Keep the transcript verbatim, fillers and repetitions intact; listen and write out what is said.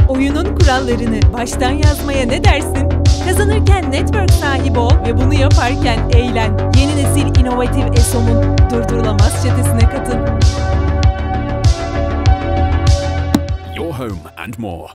Oyunun kurallarını baştan yazmaya ne dersin? Kazanırken network sahibi ol ve bunu yaparken eğlen. Yeni nesil inovatif ESOM'un durdurulamaz çetesine katıl. Your home and more.